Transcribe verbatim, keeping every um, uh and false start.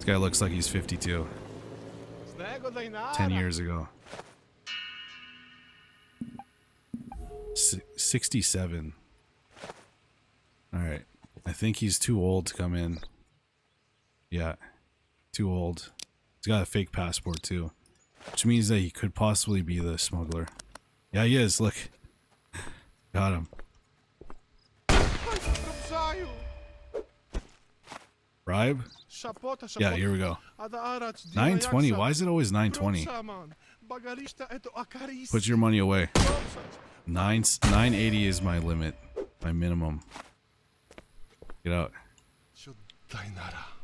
guy looks like he's fifty-two. Ten years ago. S sixty-seven. Alright. I think he's too old to come in. Yeah. Too old. He's got a fake passport too. Which means that he could possibly be the smuggler. Yeah, he is. Look. Got him. Bribe? Yeah, here we go. nine twenty. Why is it always nine twenty? Put your money away. Nine nine eighty is my limit, my minimum. Get out.